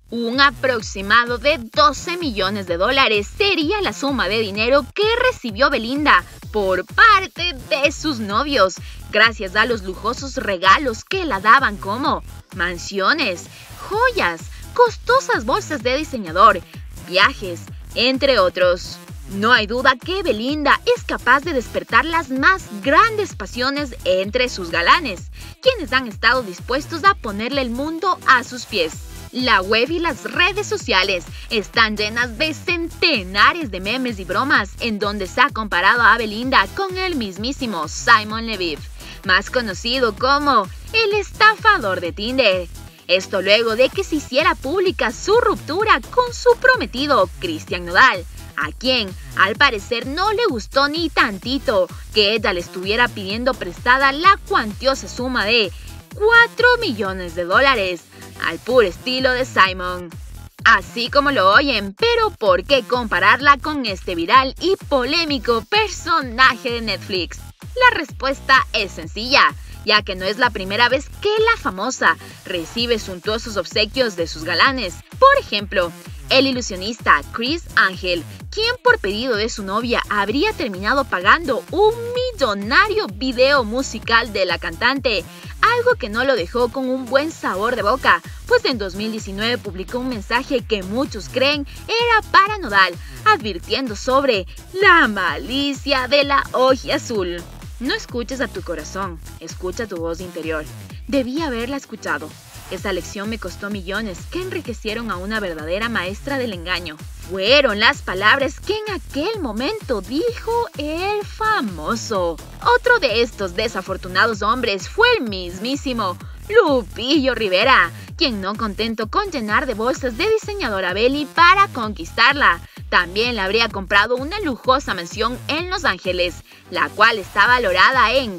Un aproximado de 12 millones de dólares sería la suma de dinero que recibió Belinda por parte de sus novios, gracias a los lujosos regalos que la daban como mansiones, joyas, costosas bolsas de diseñador, viajes, entre otros. No hay duda que Belinda es capaz de despertar las más grandes pasiones entre sus galanes, quienes han estado dispuestos a ponerle el mundo a sus pies. La web y las redes sociales están llenas de centenares de memes y bromas en donde se ha comparado a Belinda con el mismísimo Simon Leviev, más conocido como el estafador de Tinder. Esto luego de que se hiciera pública su ruptura con su prometido Cristian Nodal, a quien al parecer no le gustó ni tantito que ella le estuviera pidiendo prestada la cuantiosa suma de 4 millones de dólares, al puro estilo de Simon. Así como lo oyen, pero ¿por qué compararla con este viral y polémico personaje de Netflix? La respuesta es sencilla, ya que no es la primera vez que la famosa recibe suntuosos obsequios de sus galanes. Por ejemplo, el ilusionista Chris Angel, quien por pedido de su novia habría terminado pagando un millonario video musical de la cantante, algo que no lo dejó con un buen sabor de boca, pues en 2019 publicó un mensaje que muchos creen era para Nodal, advirtiendo sobre la malicia de la hoja azul. No escuches a tu corazón, escucha tu voz interior. Debí haberla escuchado. Esa lección me costó millones que enriquecieron a una verdadera maestra del engaño. Fueron las palabras que en aquel momento dijo el famoso. Otro de estos desafortunados hombres fue el mismísimo Lupillo Rivera, quien no contento con llenar de bolsas de diseñador a Beli para conquistarla, también le habría comprado una lujosa mansión en Los Ángeles, la cual está valorada en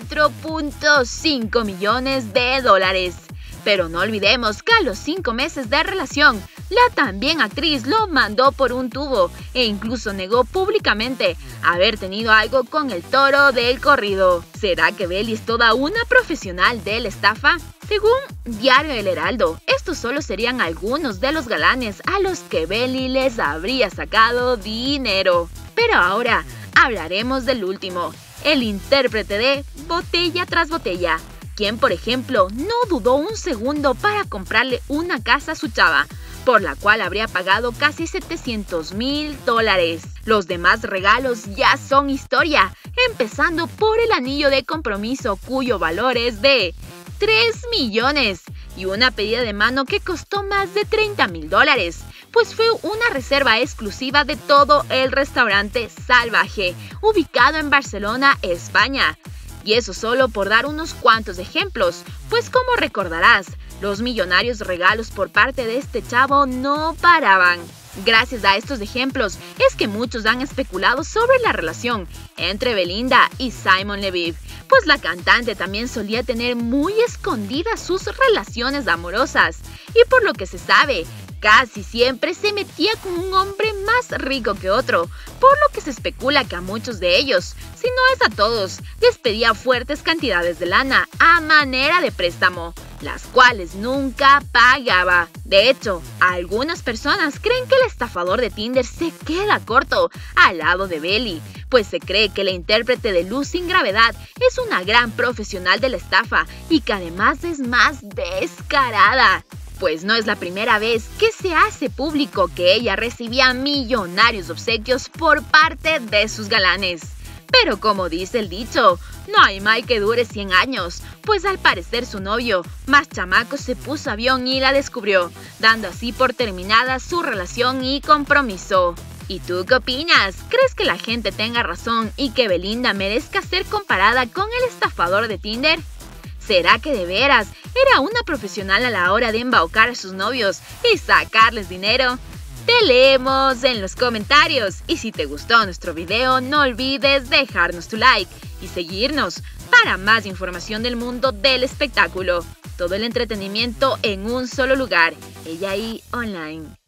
4.5 millones de dólares. Pero no olvidemos que a los 5 meses de relación, la también actriz lo mandó por un tubo e incluso negó públicamente haber tenido algo con el toro del corrido. ¿Será que Beli es toda una profesional de la estafa? Según Diario El Heraldo, estos solo serían algunos de los galanes a los que Beli les habría sacado dinero. Pero ahora hablaremos del último, el intérprete de Botella tras Botella, quien por ejemplo no dudó un segundo para comprarle una casa a su chava, por la cual habría pagado casi 700,000 dólares. Los demás regalos ya son historia, empezando por el anillo de compromiso cuyo valor es de 3 millones y una pedida de mano que costó más de 30,000 dólares, pues fue una reserva exclusiva de todo el restaurante Salvaje, ubicado en Barcelona, España. Y eso solo por dar unos cuantos ejemplos, pues como recordarás, los millonarios regalos por parte de este chavo no paraban. Gracias a estos ejemplos es que muchos han especulado sobre la relación entre Belinda y Simon Leviev, pues la cantante también solía tener muy escondidas sus relaciones amorosas, y por lo que se sabe, casi siempre se metía con un hombre más rico que otro, por lo que se especula que a muchos de ellos, si no es a todos, les pedía fuertes cantidades de lana a manera de préstamo, las cuales nunca pagaba. De hecho, algunas personas creen que el estafador de Tinder se queda corto al lado de Beli, pues se cree que la intérprete de Luz sin Gravedad es una gran profesional de la estafa y que además es más descarada, pues no es la primera vez que se hace público que ella recibía millonarios obsequios por parte de sus galanes. Pero como dice el dicho, no hay mal que dure 100 años, pues al parecer su novio, más chamaco, se puso avión y la descubrió, dando así por terminada su relación y compromiso. ¿Y tú qué opinas? ¿Crees que la gente tenga razón y que Belinda merezca ser comparada con el estafador de Tinder? ¿Será que de veras era una profesional a la hora de embaucar a sus novios y sacarles dinero? Te leemos en los comentarios y si te gustó nuestro video no olvides dejarnos tu like y seguirnos para más información del mundo del espectáculo. Todo el entretenimiento en un solo lugar, Ella y Online.